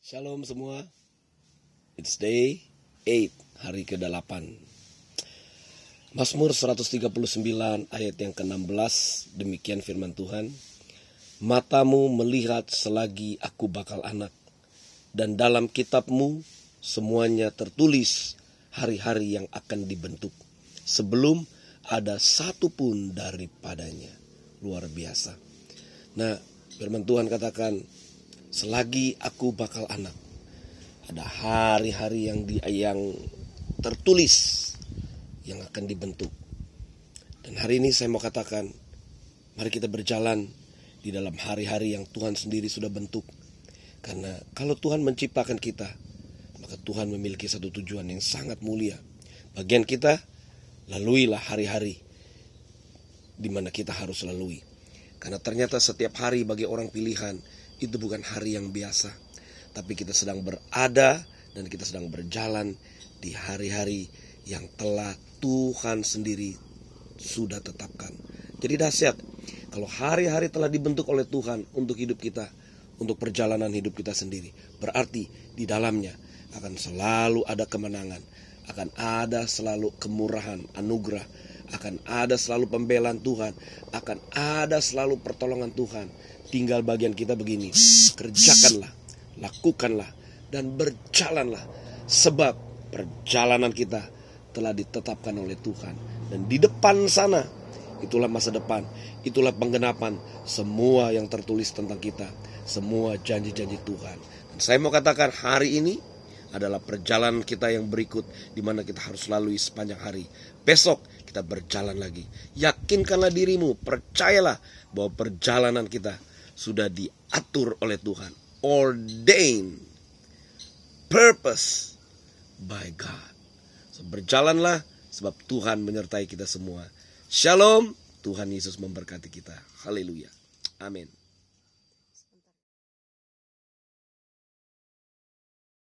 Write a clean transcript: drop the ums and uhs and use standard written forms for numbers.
Shalom semua. It's day 8, hari ke-8. Mazmur 139 ayat yang ke-16, demikian firman Tuhan. Matamu melihat selagi aku bakal anak, dan dalam kitabmu semuanya tertulis hari-hari yang akan dibentuk, sebelum ada satu pun daripadanya. Luar biasa. Nah, firman Tuhan katakan, selagi aku bakal anak, ada hari-hari yang tertulis yang akan dibentuk. Dan hari ini saya mau katakan, mari kita berjalan di dalam hari-hari yang Tuhan sendiri sudah bentuk. Karena kalau Tuhan menciptakan kita, maka Tuhan memiliki satu tujuan yang sangat mulia. Bagian kita, laluilah hari-hari di mana kita harus lalui. Karena ternyata setiap hari bagi orang pilihan itu bukan hari yang biasa, tapi kita sedang berada dan kita sedang berjalan di hari-hari yang telah Tuhan sendiri sudah tetapkan. Jadi dahsyat kalau hari-hari telah dibentuk oleh Tuhan untuk hidup kita, untuk perjalanan hidup kita sendiri. Berarti di dalamnya akan selalu ada kemenangan, akan ada selalu kemurahan, anugerah, akan ada selalu pembelaan Tuhan, akan ada selalu pertolongan Tuhan. Tinggal bagian kita begini, kerjakanlah, lakukanlah, dan berjalanlah. Sebab perjalanan kita telah ditetapkan oleh Tuhan. Dan di depan sana, itulah masa depan, itulah penggenapan semua yang tertulis tentang kita, semua janji-janji Tuhan. Dan saya mau katakan hari ini adalah perjalanan kita yang berikut, di mana kita harus lalui sepanjang hari. Besok kita berjalan lagi. Yakinkanlah dirimu, percayalah bahwa perjalanan kita sudah diatur oleh Tuhan, ordained, purpose by God. So, berjalanlah sebab Tuhan menyertai kita semua. Shalom, Tuhan Yesus memberkati kita. Haleluya. Amin.